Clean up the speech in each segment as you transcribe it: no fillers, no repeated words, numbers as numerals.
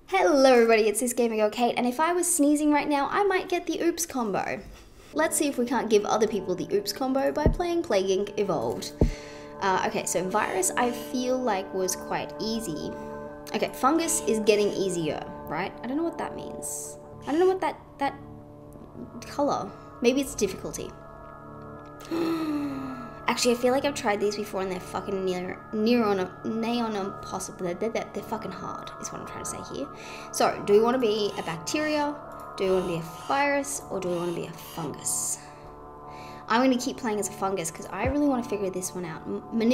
Hello everybody, it's this gamer girl Kate, and if I was sneezing right now, I might get the oops combo. Let's see if we can't give other people the oops combo by playing Plague Inc. Evolved. Okay, so Virus I feel like was quite easy. Okay, Fungus is getting easier, right? I don't know what that means. I don't know what that color. Maybe it's difficulty. Actually, I feel like I've tried these before and they're fucking they're fucking hard, is what I'm trying to say here. So, do we want to be a bacteria, do we want to be a virus, or do we want to be a fungus? I'm going to keep playing as a fungus because I really want to figure this one out.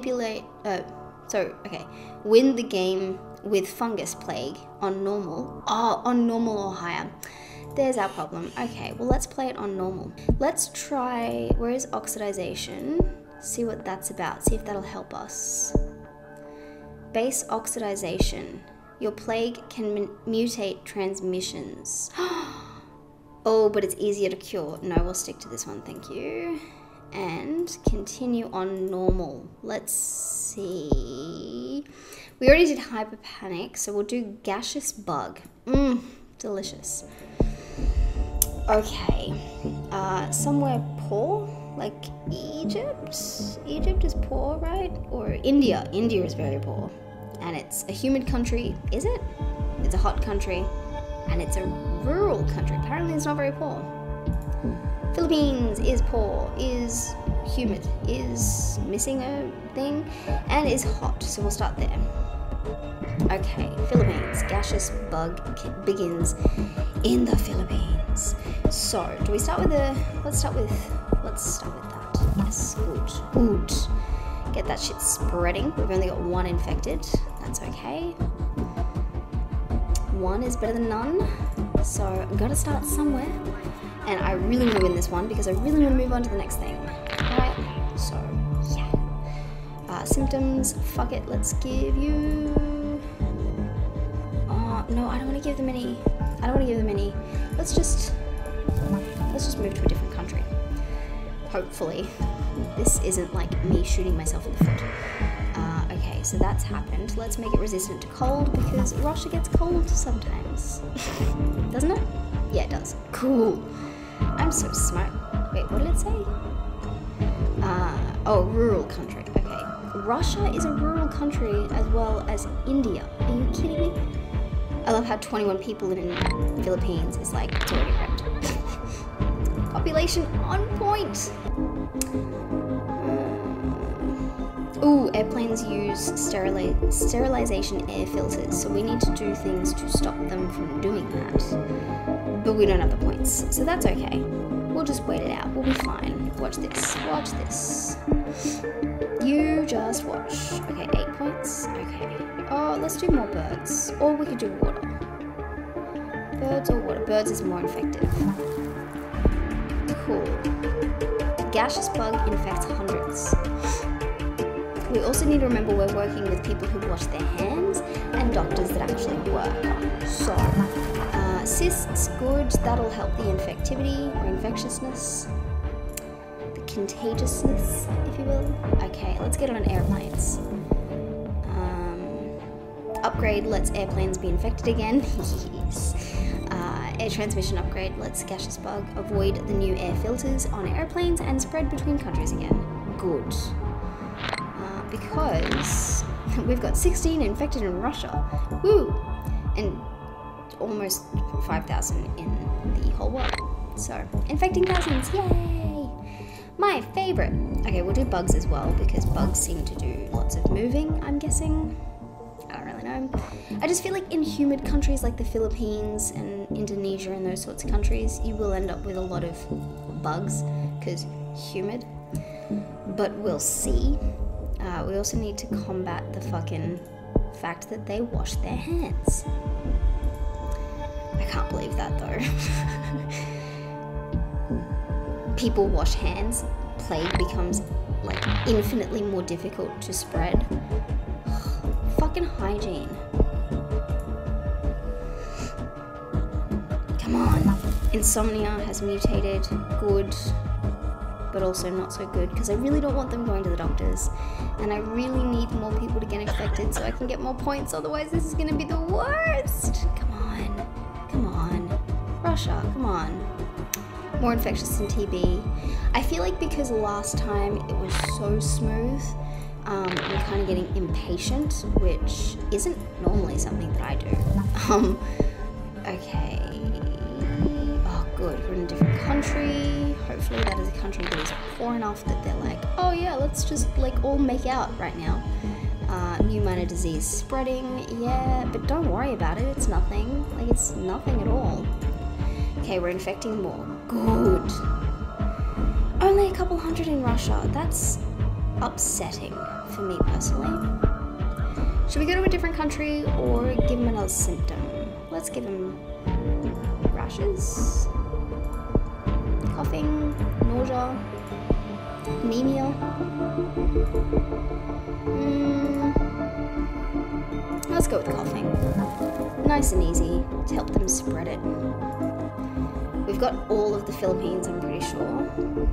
Win the game with fungus plague on normal. Oh, on normal or higher. There's our problem. Okay, well let's play it on normal. Let's try, where is oxidization? See what that's about, see if that'll help us. Base oxidization. Your plague can mutate transmissions. Oh, but it's easier to cure. No, we'll stick to this one, thank you. And continue on normal. Let's see. We already did hyperpanic, so we'll do gaseous bug. Delicious. Okay, somewhere poor, like Egypt? Egypt is poor, right? Or India. India is very poor. And it's a humid country, is it? It's a hot country. And it's a rural country. Apparently it's not very poor. Philippines is poor, is humid, is missing a thing, and is hot. So we'll start there. Okay, Philippines. Gaseous bug begins in the Philippines. So, do we start with let's start with that. Yes, good. Get that shit spreading. We've only got one infected. That's okay. One is better than none. So, I'm gonna start somewhere. And I really want to win this one because I really want to move on to the next thing. Right? So, yeah. Symptoms, fuck it, let's give you... No, I don't want to give them any. Let's just move to a different country. Hopefully. This isn't like me shooting myself in the foot. Okay, so that's happened. Let's make it resistant to cold because Russia gets cold sometimes. Doesn't it? Yeah, it does. Cool. I'm so smart. Wait, what did it say? Oh, rural country. Okay. Russia is a rural country as well as India. Are you kidding me? I love how 21 people in the Philippines is like, it's already prepped. Population on point. Ooh, airplanes use sterilization air filters, so we need to do things to stop them from doing that. But we don't have the points, so that's okay. We'll just wait it out, we'll be fine. Watch this, watch this. You just watch. Okay, 8 points, okay. Oh, let's do more birds. Or we could do water. Birds or water. Birds is more effective. Cool. Gaseous bug infects hundreds. We also need to remember we're working with people who wash their hands and doctors that actually work. So, cysts, good. That'll help the infectivity or infectiousness. The contagiousness, if you will. Okay, let's get on airplanes. Upgrade lets airplanes be infected again. Yes. Air transmission upgrade lets gaseous bug avoid the new air filters on airplanes and spread between countries again. Good. Because we've got 16 infected in Russia. Woo! And almost 5,000 in the whole world. So, infecting thousands, yay! My favorite. Okay, we'll do bugs as well because bugs seem to do lots of moving, I'm guessing. I don't really know. I just feel like in humid countries like the Philippines and Indonesia and those sorts of countries, you will end up with a lot of bugs because humid. But we'll see. We also need to combat the fucking fact that they wash their hands. I can't believe that though. People wash hands, plague becomes like infinitely more difficult to spread. Fucking hygiene. Come on. Insomnia has mutated. Good. But also not so good because I really don't want them going to the doctors and I really need more people to get infected so I can get more points, otherwise this is going to be the worst. Come on. Russia, come on. More infectious than TB. I feel like because last time it was so smooth, I'm kind of getting impatient, which isn't normally something that I do. Okay. Oh, good. We're in a different country. Hopefully that is a country that is poor enough that they're like, oh yeah, let's just like all make out right now. New minor disease spreading. Yeah, but don't worry about it. It's nothing. Like, it's nothing at all. Okay, we're infecting more. Good. Only a couple hundred in Russia. That's upsetting for me personally. Should we go to a different country or give him another symptom? Let's give him rashes, coughing, nausea, anemia. Let's go with coughing. Nice and easy to help them spread it. We've got all of the Philippines, I'm pretty sure.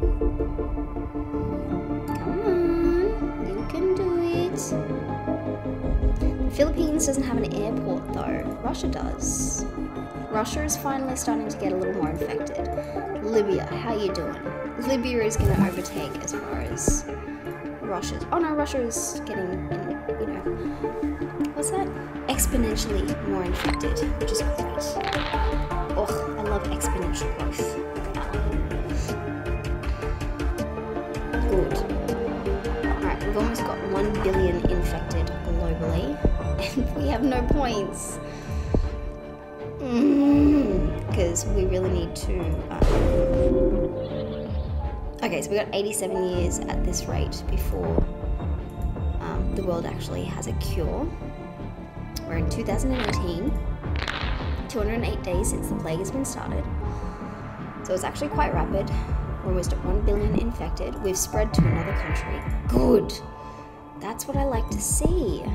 Come on, you can do it. The Philippines doesn't have an airport though. Russia does. Russia is finally starting to get a little more infected. Libya, how you doing? Libya is going to overtake as far as Russia's. Oh no, Russia is getting, you know, what's that? Exponentially more infected, which is great. Oh, I love exponential growth. Good. Alright, we've almost got 1 billion infected globally, and we have no points. Because we really need to... Okay, so we got 87 years at this rate before the world actually has a cure. We're in 2018. 208 days since the plague has been started. So it's actually quite rapid. We're almost at 1 billion infected. We've spread to another country. Good. That's what I like to see.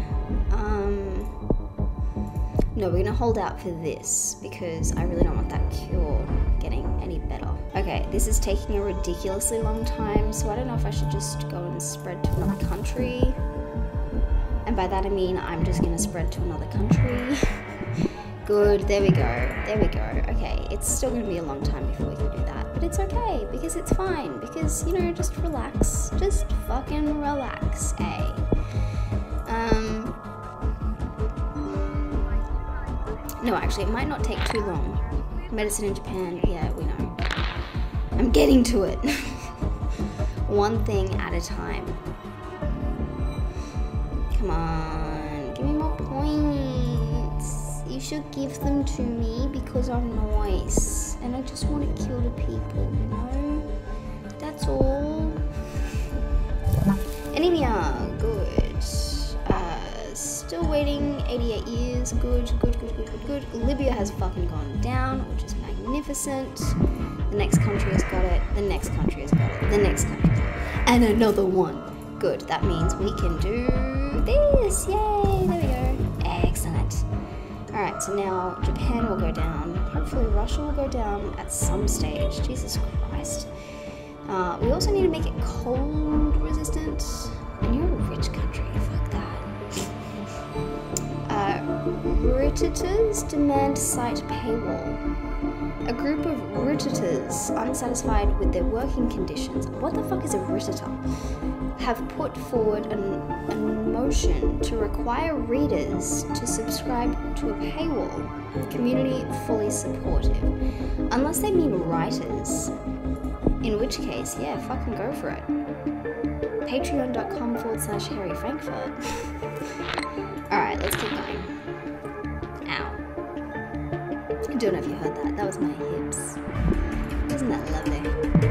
No, we're gonna hold out for this because I really don't want that cure getting any better. Okay, this is taking a ridiculously long time, so I don't know if I should just go and spread to another country. And by that I mean I'm just gonna spread to another country. Good, there we go, there we go. Okay, it's still gonna be a long time before we can do that, but it's okay, because it's fine, because, you know, just relax. Just fucking relax, eh? No, actually, it might not take too long. Medicine in Japan, yeah, we know. I'm getting to it. One thing at a time. Come on, give me more points. You should give them to me because I'm nice. And I just want to kill the people, you know? That's all. Anemia, good. Still waiting, 88 years, good. Libya has fucking gone down, which is magnificent. The next country has got it, the next country has got it, the next country, and another one. Good, that means we can do this, yay, there we go. Excellent. Alright, so now Japan will go down, hopefully Russia will go down at some stage, Jesus Christ. We also need to make it cold resistant, and you're a rich country, fuck that. Redditors demand site paywall. A group of Redditors unsatisfied with their working conditions, what the fuck is a Redditor? Have put forward a motion to require readers to subscribe to a paywall. Community fully supportive. Unless they mean writers. In which case, yeah, fucking go for it. Patreon.com/Harry Frankfurt. Alright, let's keep going. Ow. I don't know if you heard that. That was my hips. Isn't that lovely?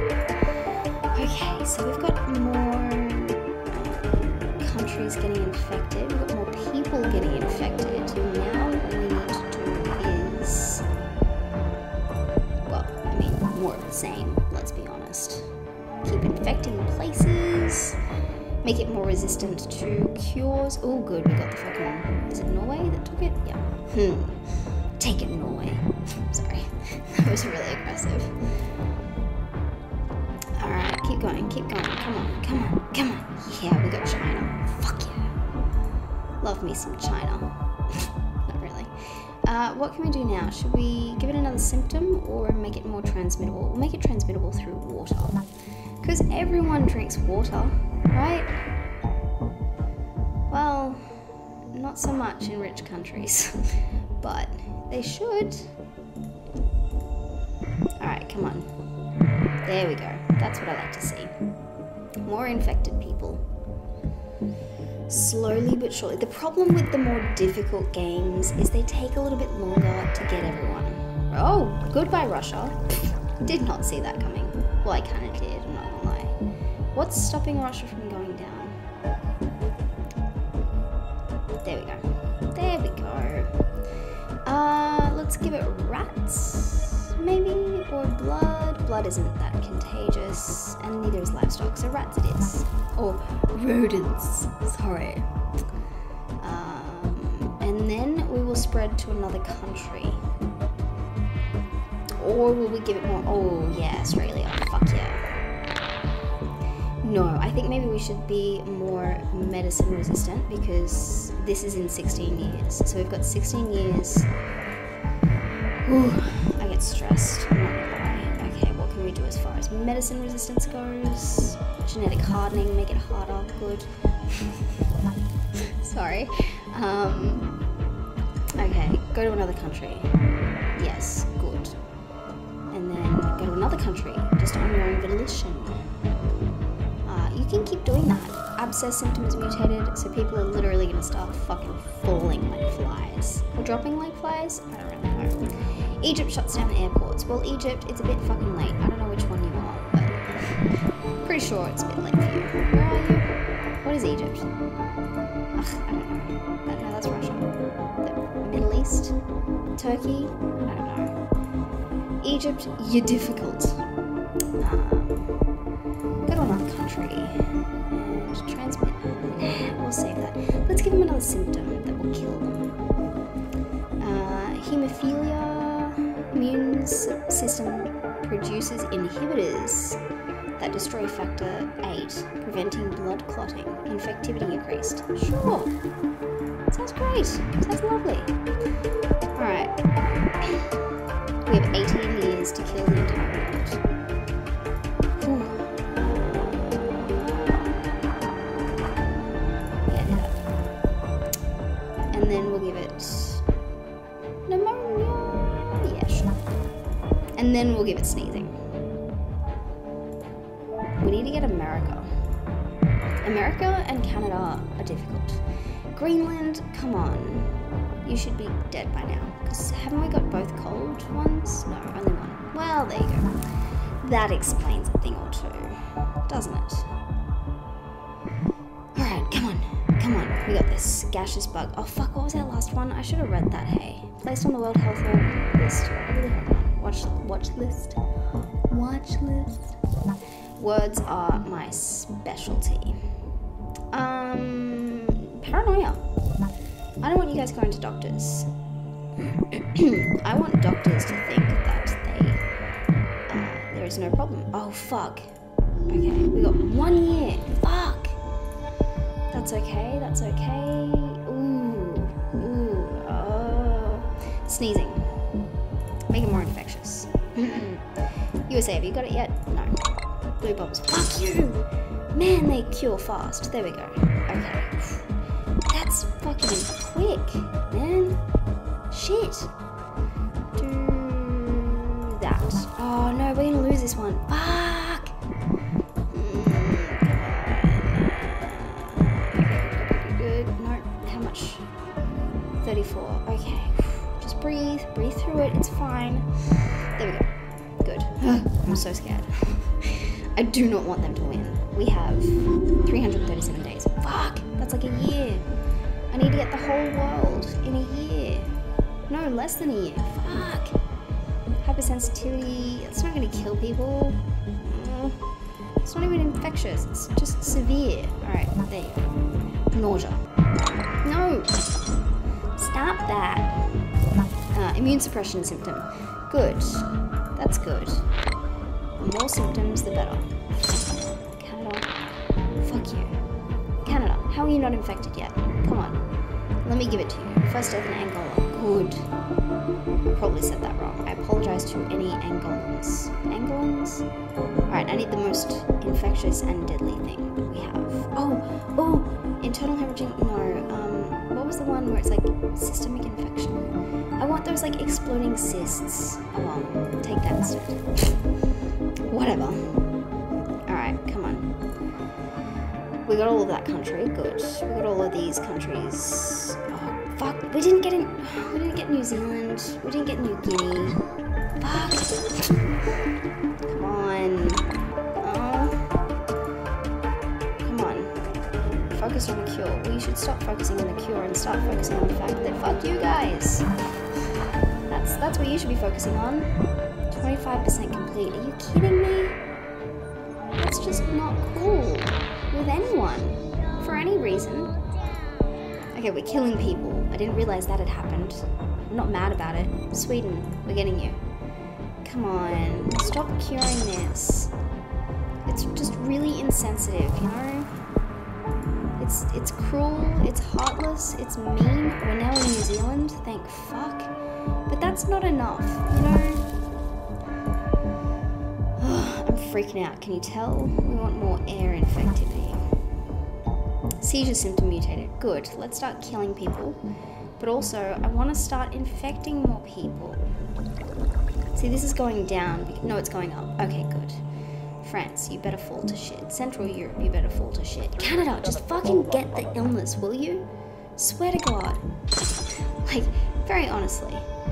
Okay, so we've got more countries getting infected. We've got more people getting infected. Now what we need to do is... Well, I mean, more of the same, let's be honest. Keep infecting places. Make it more resistant to cures. Oh, good, we got the fucking... Is it Norway that took it? Yeah. Take it, Norway. Sorry. That was really aggressive. Alright, keep going. Come on. Yeah, we got China. Fuck yeah. Love me some China. Not really. What can we do now? Should we give it another symptom or make it more transmittable? We'll make it transmittable through water. Because everyone drinks water, right? Well, not so much in rich countries, but they should. Alright, come on. There we go. That's what I like to see. More infected people. Slowly but surely. The problem with the more difficult games is they take a little bit longer to get everyone. Oh, goodbye Russia. Did not see that coming. Well, I kind of did, I'm not gonna lie. What's stopping Russia from going down? There we go. There we go. Let's give it rats, maybe? Or blood. Blood isn't that contagious, and neither is livestock, so rats it is. Or rodents, sorry. And then we will spread to another country. Or will we give it more? Oh yeah, Australia, fuck yeah. No, I think maybe we should be more medicine resistant because this is in 16 years. So we've got 16 years. Ooh, I get stressed, I'm not gonna lie. Okay, what can we do as far as medicine resistance goes? Genetic hardening, make it harder, good. Sorry. Okay, go to another country. Yes, good. And then go to another country, just on your own volition. You can keep doing that. Abscess symptom is mutated, so people are literally gonna start fucking falling like flies. Or dropping like flies? I don't really know. Egypt shuts down airports. Well, Egypt, it's a bit fucking late. I don't know which one you are, but pretty sure it's a bit late for you. Where are you? What is Egypt? Ugh, I don't know. No, that's Russia. The Middle East? Turkey? I don't know. Egypt, you're difficult. Go to another country and transmit. We'll save that. Let's give them another symptom that will kill them. Hemophilia. Immune system produces inhibitors that destroy factor 8, preventing blood clotting. Infectivity increased. Sure. Sounds great. Sounds lovely. Alright. We have 18 years to kill the entire world. Yeah, that. And then we'll give it pneumonia. Yeah, sure. And then we'll give it sneezing. We need to get America. America and Canada are difficult. Greenland, come on. You should be dead by now. Because haven't we got both cold ones? No, only one. Well, there you go. That explains a thing or two, doesn't it? Alright, come on. Come on. We got this gaseous bug. Oh fuck, what was our last one? I should have read that, hey. Placed on the World Health list. I really hope not. Watch list. Watch list. Words are my specialty. Paranoia. I don't want you guys going to doctors. I want doctors to think that there is no problem. Oh fuck. Okay, we got 1 year. Fuck. That's okay. That's okay. Sneezing. Make it more infectious. USA, have you got it yet? No. Blue bubbles. Fuck you! Man, they cure fast. There we go. Okay. That's fucking quick, man. Shit. Do that. Oh no, we're gonna lose this one. Fuck! Good. No, how much? 34. Okay. Just breathe through it, it's fine. There we go. Good. I'm so scared. I do not want them to win. We have 337 days. Fuck! That's like a year. I need to get the whole world in a year. No, less than a year. Fuck! Hypersensitivity, it's not gonna kill people. It's not even infectious, it's just severe. Alright, there you go. Nausea. No! Stop that. Immune suppression symptom. Good. That's good. The more symptoms, the better. Canada. Fuck you. Canada, how are you not infected yet? Come on. Let me give it to you. First death in Angola. Good. Probably said that wrong. I apologize to any Angolans. Angolans? Alright, I need the most infectious and deadly thing that we have. Oh! Internal hemorrhaging? No. What was the one where it's like systemic infection? I want those like exploding cysts. Oh well, take that instead. Whatever. Alright, come on. We got all of that country, good. We got all of these countries. Oh, fuck, we didn't get New Zealand. We didn't get New Guinea. Fuck. Come on. Oh. Come on. Focus on the cure. We should stop focusing on the cure and start focusing on the fact that fuck you guys. That's what you should be focusing on. 25% complete. Are you kidding me? That's just not cool with anyone for any reason. Okay, we're killing people. I didn't realize that had happened. I'm not mad about it. Sweden, we're getting you. Come on, stop curing this. It's just really insensitive, you know? It's cruel, it's heartless, it's mean. We're now in New Zealand, thank fuck. But that's not enough, you know? I'm freaking out, can you tell? We want more air infectivity. Seizure symptom mutated, good. Let's start killing people. But also, I want to start infecting more people. See, this is going down. No, it's going up. Okay, good. France, you better fall to shit. Central Europe, you better fall to shit. Canada, just fucking get the illness, will you? Swear to God. Like, very honestly.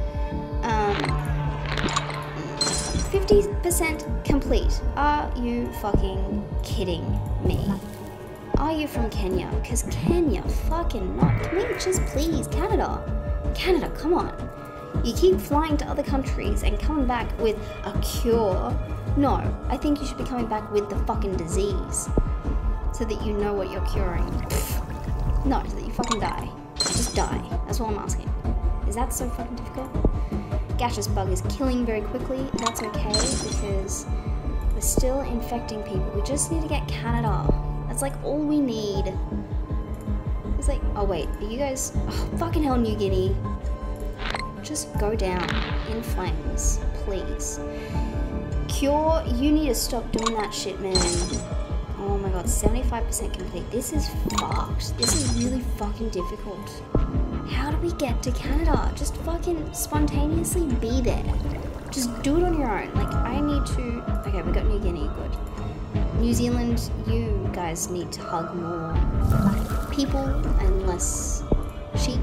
50% complete. Are you fucking kidding me? Are you from Kenya? Because Kenya fucking not. Can we just please, Canada? Canada, come on. You keep flying to other countries and coming back with a cure. No, I think you should be coming back with the fucking disease. So that you know what you're curing. No, so that you fucking die. Just die. That's all I'm asking. Is that so fucking difficult? Gaseous bug is killing very quickly. That's okay because we're still infecting people. We just need to get Canada. That's like all we need. It's like, oh wait, are you guys, oh, fucking hell, New Guinea. Just go down in flames, please. Cure, you need to stop doing that shit, man. Oh my God, 75% complete. This is fucked. This is really fucking difficult. How do we get to Canada? Just fucking spontaneously be there. Just do it on your own. Like, I need to, okay, we got New Guinea, good. New Zealand, you guys need to hug more people and less sheep.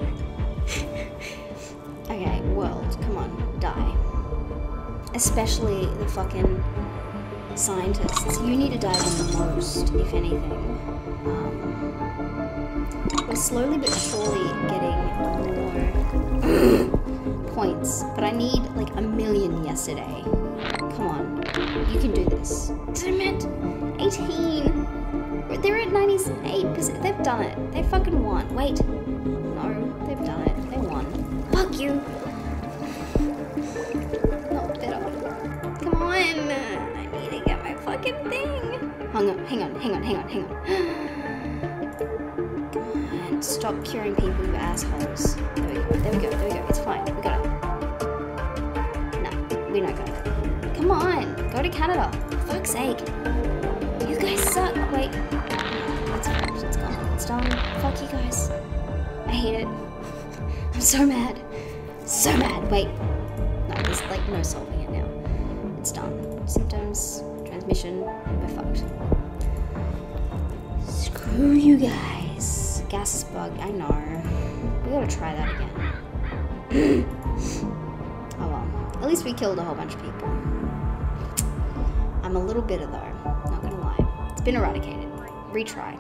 Okay, world, come on, die. Especially the fucking scientists. You need to die the most, if anything. We're slowly but surely getting more points, but I need like 1 million yesterday. Come on, you can do this. Damn it, 18. They're at 98%. They've done it. They fucking won. Wait, no, they've done it. They won. Fuck you. Not better. Come on, I need to get my fucking thing. Hang on. Come on, stop curing people, you assholes. There we go. It's fine. We got it. No, we don't got it. Come on, go to Canada. For fuck's sake. You guys suck. Wait. It's finished. It's gone. It's done. Fuck you guys. I hate it. I'm so mad. So mad. Wait. No, there's like no solving it now. It's done. Symptoms, transmission, we're fucked. Screw you guys. Gaseous bug, I know. We gotta try that again. Oh well. At least we killed a whole bunch of people. I'm a little bitter though, not gonna lie. It's been eradicated. Retry.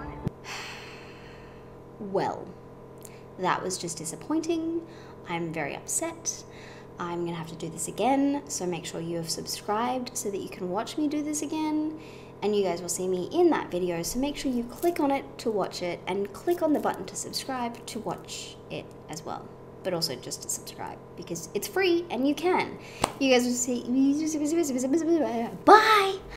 Well, that was just disappointing. I'm very upset. I'm gonna have to do this again, so make sure you have subscribed so that you can watch me do this again, and you guys will see me in that video, so make sure you click on it to watch it, and click on the button to subscribe to watch it as well, but also just to subscribe, because it's free, and you can. You guys will see, bye!